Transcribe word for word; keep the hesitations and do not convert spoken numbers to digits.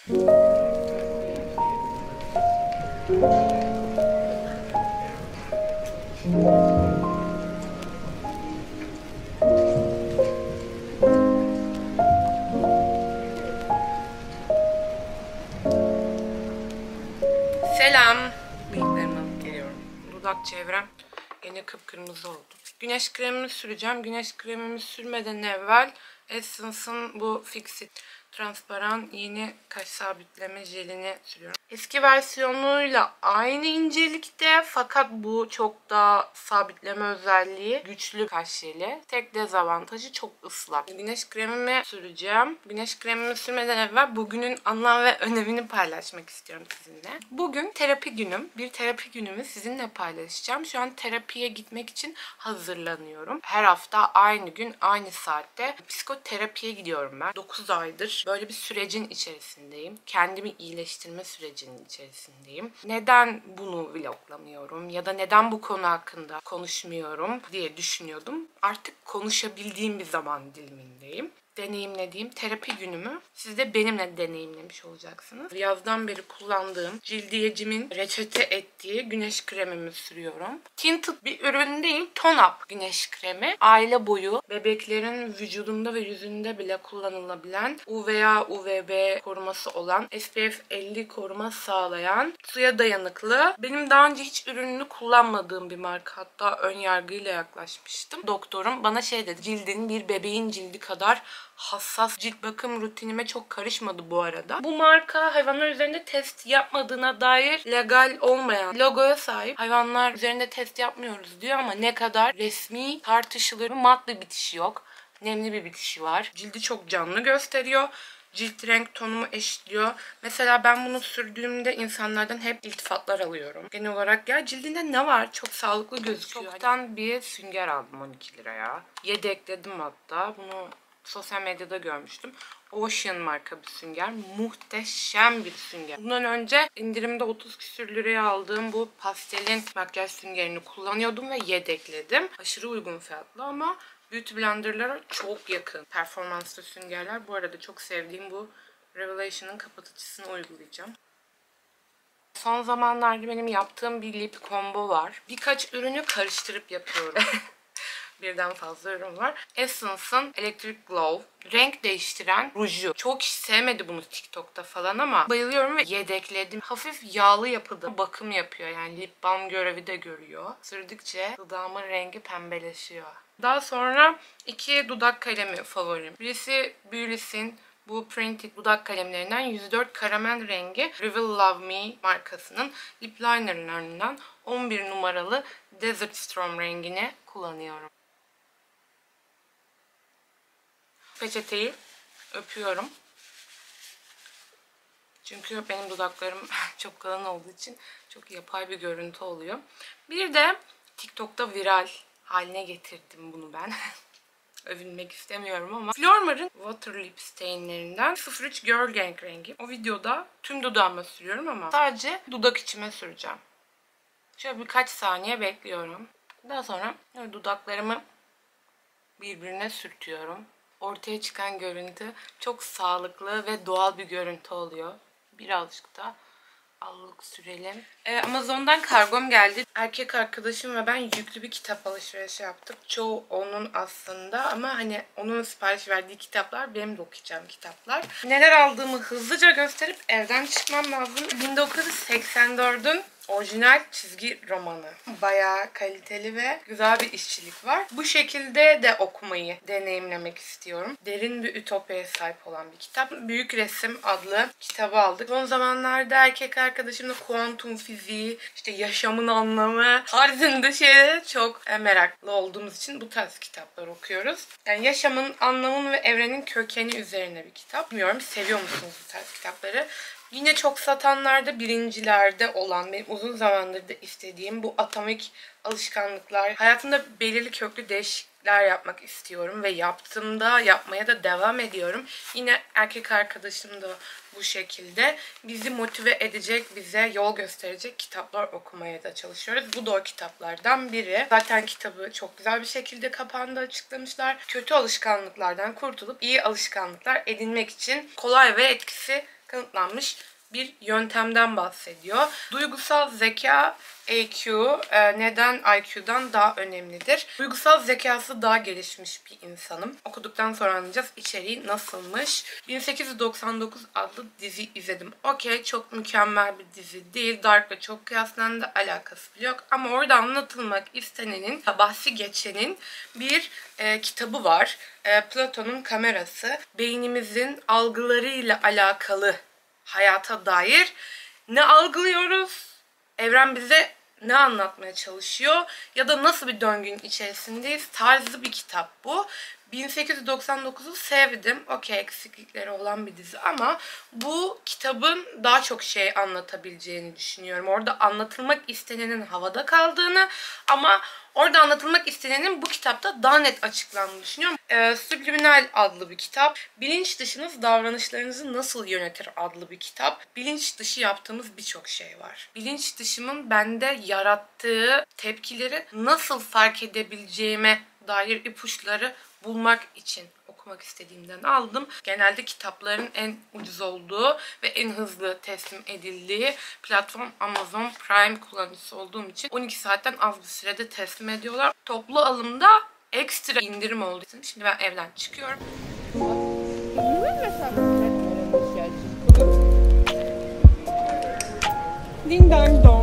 Selam. Bıyıklarımı alıp geliyorum. Dudak çevrem gene kıpkırmızı oldu. Güneş kremimi süreceğim. Güneş kremimi sürmeden evvel Essence'ın bu Fix It transparan yeni kaş sabitleme jelini sürüyorum. Eski versiyonuyla aynı incelikte, fakat bu çok daha sabitleme özelliği güçlü kaş jeli. Tek dezavantajı çok ıslak. Güneş kremimi süreceğim. Güneş kremimi sürmeden evvel bugünün anlam ve önemini paylaşmak istiyorum sizinle. Bugün terapi günüm. Bir terapi günümü sizinle paylaşacağım. Şu an terapiye gitmek için hazırlanıyorum. Her hafta aynı gün aynı saatte psikoterapiye gidiyorum ben. dokuz aydır böyle bir sürecin içerisindeyim. Kendimi iyileştirme sürecinin içerisindeyim. Neden bunu vloglamıyorum ya da neden bu konu hakkında konuşmuyorum diye düşünüyordum. Artık konuşabildiğim bir zaman dilimindeyim. Deneyimlediğim terapi günümü siz de benimle deneyimlemiş olacaksınız. Yazdan beri kullandığım cildiyecimin reçete ettiği güneş kremimi sürüyorum. Tinted bir ürün değil, tone up güneş kremi. Aile boyu bebeklerin vücudunda ve yüzünde bile kullanılabilen U V A, U V B koruması olan, S P F elli koruma sağlayan, suya dayanıklı. Benim daha önce hiç ürününü kullanmadığım bir marka. Hatta ön yargıyla yaklaşmıştım. Doktorum bana şey dedi, cildin bir bebeğin cildi kadar hassas. Cilt bakım rutinime çok karışmadı bu arada. Bu marka hayvanlar üzerinde test yapmadığına dair legal olmayan logoya sahip. Hayvanlar üzerinde test yapmıyoruz diyor ama ne kadar resmi tartışılır. Mat bir bitişi yok. Nemli bir bitişi var. Cildi çok canlı gösteriyor. Cilt renk tonumu eşitliyor. Mesela ben bunu sürdüğümde insanlardan hep iltifatlar alıyorum. Genel olarak ya cildinde ne var? Çok sağlıklı gözüküyor. Çoktan bir sünger aldım on iki liraya. Yedekledim hatta. Bunu sosyal medyada görmüştüm. Ocean marka bir sünger. Muhteşem bir sünger. Bundan önce indirimde otuz küsür liraya aldığım bu pastelin makyaj süngerini kullanıyordum ve yedekledim. Aşırı uygun fiyatlı ama Beauty Blender'lara çok yakın performanslı süngerler. Bu arada çok sevdiğim bu Revelation'ın kapatıcısını uygulayacağım. Son zamanlarda benim yaptığım bir lip combo var. Birkaç ürünü karıştırıp yapıyorum. Birden fazla ürün var. Essence'ın Electric Glow renk değiştiren ruju. Çok kişi sevmedi bunu TikTok'ta falan ama bayılıyorum ve yedekledim. Hafif yağlı yapıda bakım yapıyor. Yani lip balm görevi de görüyor. Sürdükçe dudağımın rengi pembeleşiyor. Daha sonra iki dudak kalemi favorim. Birisi Beulis'in bu printed dudak kalemlerinden yüz dört karamel rengi Reveal Love Me markasının lip linerlarından on bir numaralı Desert Storm rengini kullanıyorum. Peçeteyi öpüyorum. Çünkü benim dudaklarım çok kalın olduğu için çok yapay bir görüntü oluyor. Bir de TikTok'ta viral haline getirdim bunu ben. Övünmek istemiyorum ama Flormar'ın Water Lip Stain'lerinden sıfır üç Girl Gang rengi. O videoda tüm dudağıma sürüyorum ama sadece dudak içime süreceğim. Şöyle birkaç saniye bekliyorum. Daha sonra dudaklarımı birbirine sürtüyorum. Ortaya çıkan görüntü çok sağlıklı ve doğal bir görüntü oluyor. Birazcık da allık sürelim. Ee, Amazon'dan kargom geldi. Erkek arkadaşım ve ben yüklü bir kitap alışverişi yaptık. Çoğu onun aslında ama hani onun sipariş verdiği kitaplar benim de okuyacağım kitaplar. Neler aldığımı hızlıca gösterip evden çıkmam lazım. bin dokuz yüz seksen dördün orijinal çizgi romanı. Bayağı kaliteli ve güzel bir işçilik var. Bu şekilde de okumayı deneyimlemek istiyorum. Derin bir ütopyaya sahip olan bir kitap. Büyük Resim adlı kitabı aldık. Son zamanlarda erkek arkadaşımla kuantum fiziği, işte yaşamın anlamı tarzında şeylere çok meraklı olduğumuz için bu tarz kitaplar okuyoruz. Yani yaşamın, anlamın ve evrenin kökeni üzerine bir kitap. Bilmiyorum, seviyor musunuz bu tarz kitapları? Yine çok satanlarda birincilerde olan, benim uzun zamandır da istediğim bu atomik alışkanlıklar. Hayatımda belirli köklü değişiklikler yapmak istiyorum ve yaptığımda yapmaya da devam ediyorum. Yine erkek arkadaşım da bu şekilde bizi motive edecek, bize yol gösterecek kitaplar okumaya da çalışıyoruz. Bu da o kitaplardan biri. Zaten kitabı çok güzel bir şekilde kapağında açıklamışlar. Kötü alışkanlıklardan kurtulup iyi alışkanlıklar edinmek için kolay ve etkisi kanıtlanmış bir yöntemden bahsediyor. Duygusal zeka I Q e, neden I Q'dan daha önemlidir? Duygusal zekası daha gelişmiş bir insanım. Okuduktan sonra anlayacağız içeriği nasılmış. bin sekiz yüz doksan dokuz adlı dizi izledim. Okey, çok mükemmel bir dizi değil. Dark'la çok kıyaslandı, alakası yok. Ama orada anlatılmak istenenin, bahsi geçenin bir e, kitabı var. E, Platon'un Kamerası. Beynimizin algılarıyla alakalı hayata dair ne algılıyoruz? Evren bize ne anlatmaya çalışıyor? Ya da nasıl bir döngünün içerisindeyiz? Tarzı bir kitap bu. bin sekiz yüz doksan dokuzu sevdim. Okey, eksiklikleri olan bir dizi ama bu kitabın daha çok şey anlatabileceğini düşünüyorum. Orada anlatılmak istenenin havada kaldığını ama orada anlatılmak istenenin bu kitapta daha net açıklandığını düşünüyorum. Ee, Subliminal adlı bir kitap. Bilinç dışınız davranışlarınızı nasıl yönetir adlı bir kitap. Bilinç dışı yaptığımız birçok şey var. Bilinç dışımın bende yarattığı tepkileri nasıl fark edebileceğime dair ipuçları bulmak için okumak istediğimden aldım. Genelde kitapların en ucuz olduğu ve en hızlı teslim edildiği platform Amazon Prime kullanıcısı olduğum için on iki saatten az bir sürede teslim ediyorlar. Toplu alımda ekstra indirim olduğu için şimdi ben evden çıkıyorum. Ding dong dong.